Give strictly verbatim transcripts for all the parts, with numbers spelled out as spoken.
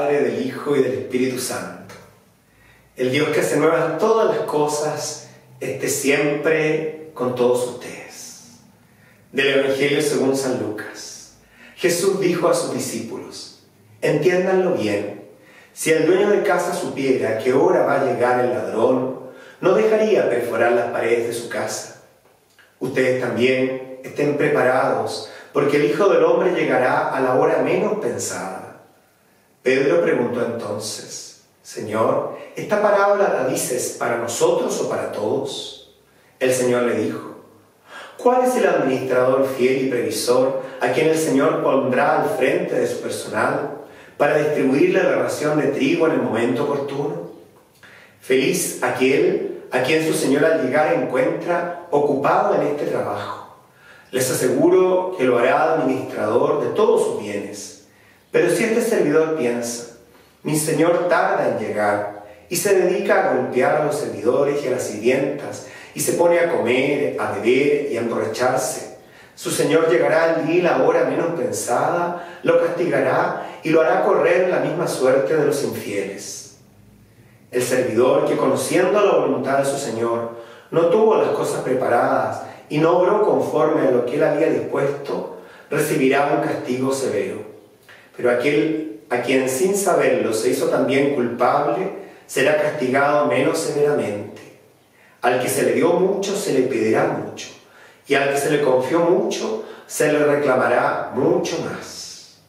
Padre, del Hijo y del Espíritu Santo. El Dios que hace nuevas todas las cosas, esté siempre con todos ustedes. Del Evangelio según San Lucas. Jesús dijo a sus discípulos: entiéndanlo bien, si el dueño de casa supiera que hora va a llegar el ladrón, no dejaría perforar las paredes de su casa. Ustedes también estén preparados, porque el Hijo del Hombre llegará a la hora menos pensada. Pedro preguntó entonces: Señor, ¿esta parábola la dices para nosotros o para todos? El Señor le dijo: ¿cuál es el administrador fiel y previsor a quien el Señor pondrá al frente de su personal para distribuirle la ración de trigo en el momento oportuno? Feliz aquel a quien su Señor al llegar encuentra ocupado en este trabajo. Les aseguro que lo hará administrador de todos sus bienes. Pero si este servidor piensa: mi Señor tarda en llegar, y se dedica a golpear a los servidores y a las sirvientas, y se pone a comer, a beber y a emborracharse, su Señor llegará al día y la hora menos pensada, lo castigará y lo hará correr la misma suerte de los infieles. El servidor que, conociendo la voluntad de su Señor, no tuvo las cosas preparadas y no obró conforme a lo que él había dispuesto, recibirá un castigo severo. Pero aquel a quien sin saberlo se hizo también culpable, será castigado menos severamente. Al que se le dio mucho, se le pedirá mucho, y al que se le confió mucho, se le reclamará mucho más.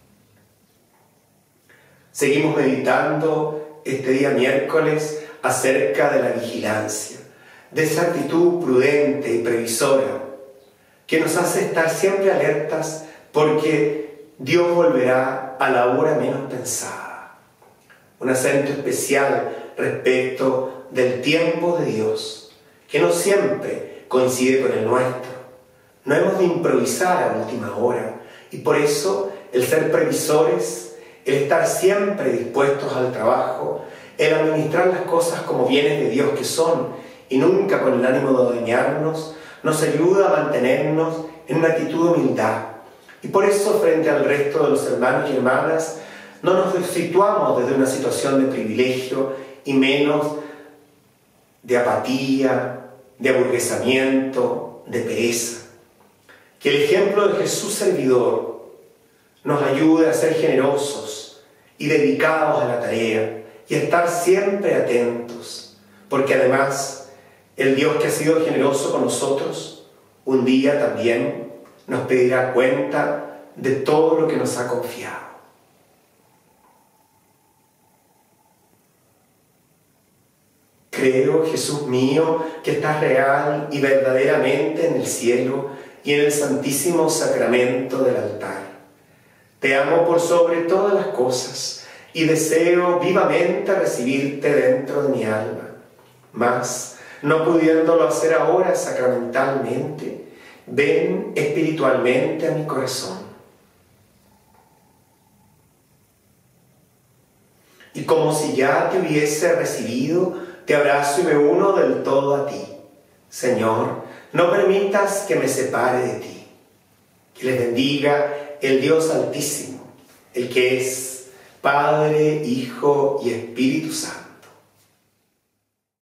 Seguimos meditando este día miércoles acerca de la vigilancia, de esa actitud prudente y previsora que nos hace estar siempre alertas, porque Dios volverá a la hora menos pensada. Un acento especial respecto del tiempo de Dios, que no siempre coincide con el nuestro. No hemos de improvisar a última hora, y por eso el ser previsores, el estar siempre dispuestos al trabajo, el administrar las cosas como bienes de Dios que son, y nunca con el ánimo de dañarnos, nos ayuda a mantenernos en una actitud de humildad. Y por eso, frente al resto de los hermanos y hermanas, no nos situamos desde una situación de privilegio y menos de apatía, de aburguesamiento, de pereza. Que el ejemplo de Jesús servidor nos ayude a ser generosos y dedicados a la tarea y a estar siempre atentos, porque además el Dios que ha sido generoso con nosotros, un día también nos pedirá cuenta de todo lo que nos ha confiado. Creo, Jesús mío, que estás real y verdaderamente en el cielo y en el santísimo sacramento del altar. Te amo por sobre todas las cosas y deseo vivamente recibirte dentro de mi alma. Mas, no pudiéndolo hacer ahora sacramentalmente, ven espiritualmente a mi corazón. Y como si ya te hubiese recibido, te abrazo y me uno del todo a ti. Señor, no permitas que me separe de ti. Que les bendiga el Dios Altísimo, el que es Padre, Hijo y Espíritu Santo.